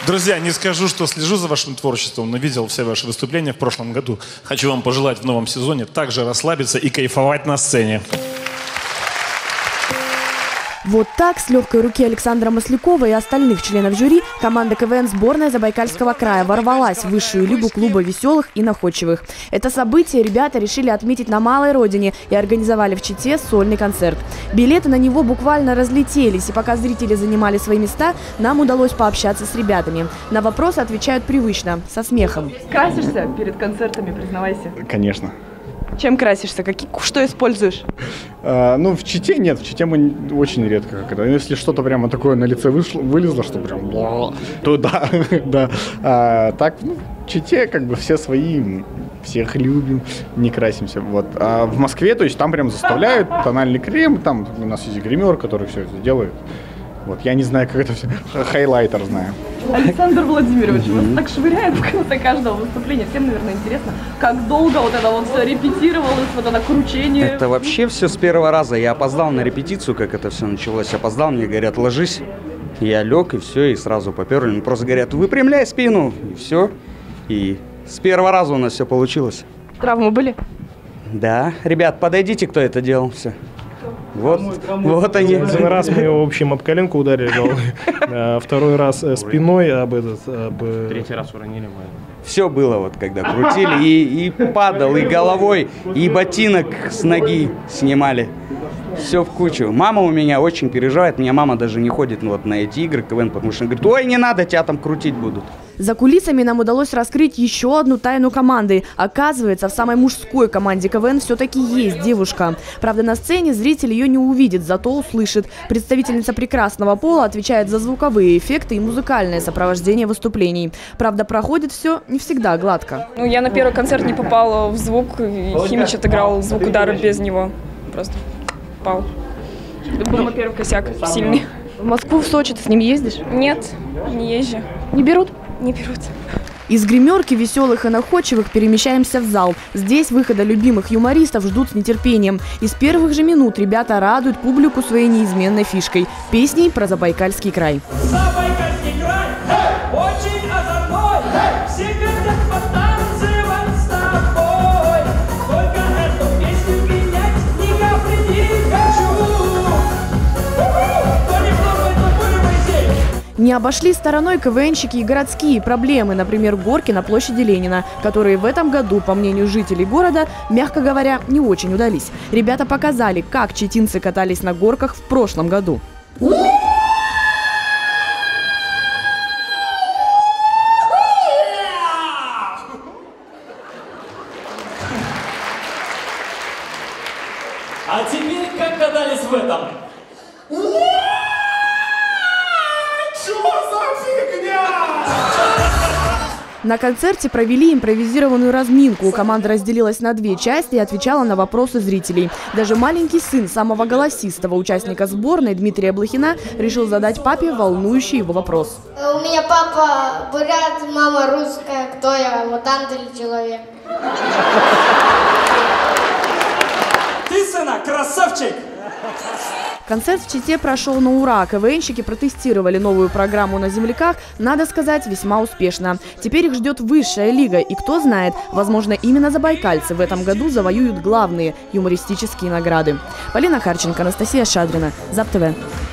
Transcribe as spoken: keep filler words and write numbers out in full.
Друзья, не скажу, что слежу за вашим творчеством, но видел все ваши выступления в прошлом году. Хочу вам пожелать в новом сезоне также расслабиться и кайфовать на сцене. Вот так, с легкой руки Александра Маслякова и остальных членов жюри, команда КВН сборная Забайкальского края ворвалась в высшую лигу клуба веселых и находчивых. Это событие ребята решили отметить на малой родине и организовали в Чите сольный концерт. Билеты на него буквально разлетелись, и пока зрители занимали свои места, нам удалось пообщаться с ребятами. На вопросы отвечают привычно, со смехом. Красишься перед концертами, признавайся? Конечно. Чем красишься? Какие, что используешь? А, ну, в Чите нет, в Чите мы очень редко. Как это. Если что-то прямо такое на лице вышло, вылезло, что прям, то да, да. А, так, ну, в Чите как бы все свои, всех любим, не красимся. Вот. А в Москве, то есть там прям заставляют, тональный крем, там у нас есть гример, который все это делает. Вот, я не знаю, как это все, хайлайтер знаю. Александр Владимирович, вас так швыряет в конце каждого выступления. Всем, наверное, интересно, как долго вот это вот все репетировалось, вот это кручение. Это вообще все с первого раза. Я опоздал на репетицию, как это все началось. Опоздал, мне говорят, ложись. Я лег, и все, и сразу поперли. Мне просто говорят, выпрямляй спину, и все. И с первого раза у нас все получилось. Травмы были? Да. Ребят, подойдите, кто это делал, все. Вот, кому, кому вот они. Один раз мы его, в общем, об коленку ударили головой, второй раз спиной об этот... Об... Третий раз уронили мы. Все было вот, когда крутили, и, и падал, и головой, и ботинок с ноги снимали. Все в кучу. Мама у меня очень переживает, у меня мама даже не ходит ну, вот, на эти игры КВН, потому что она говорит, ой, не надо, тебя там крутить будут. За кулисами нам удалось раскрыть еще одну тайну команды. Оказывается, в самой мужской команде КВН все-таки есть девушка. Правда, на сцене зритель ее не увидит, зато услышит. Представительница прекрасного пола отвечает за звуковые эффекты и музыкальное сопровождение выступлений. Правда, проходит все не всегда гладко. Ну, я на первый концерт не попала в звук, и Химич отыграл звук удара без него. Просто пал. Это был мой первый косяк, сильный. В Москву, в Сочи ты с ним ездишь? Нет, не езжу. Не берут? Не берут. Из гримерки веселых и находчивых перемещаемся в зал. Здесь выхода любимых юмористов ждут с нетерпением. И с первых же минут ребята радуют публику своей неизменной фишкой – песней про Забайкальский край. Забайкальский край, очень озорной, все хотят потанцевать с тобой. Только эту песню менять не запретить хочу. Не обошли стороной КВНщики и городские проблемы, например, горки на площади Ленина, которые в этом году, по мнению жителей города, мягко говоря, не очень удались. Ребята показали, как читинцы катались на горках в прошлом году. А теперь как катались в этом? На концерте провели импровизированную разминку. Команда разделилась на две части и отвечала на вопросы зрителей. Даже маленький сын самого голосистого участника сборной Дмитрия Блохина решил задать папе волнующий его вопрос. У меня папа бурят, мама русская. Кто я, мутант или человек? Ты, сына, красавчик! Концерт в Чите прошел на ура. КВНщики протестировали новую программу на земляках, надо сказать, весьма успешно. Теперь их ждет высшая лига. И кто знает, возможно, именно забайкальцы в этом году завоюют главные юмористические награды. Полина Харченко, Анастасия Шадрина, ЗАП-ТВ.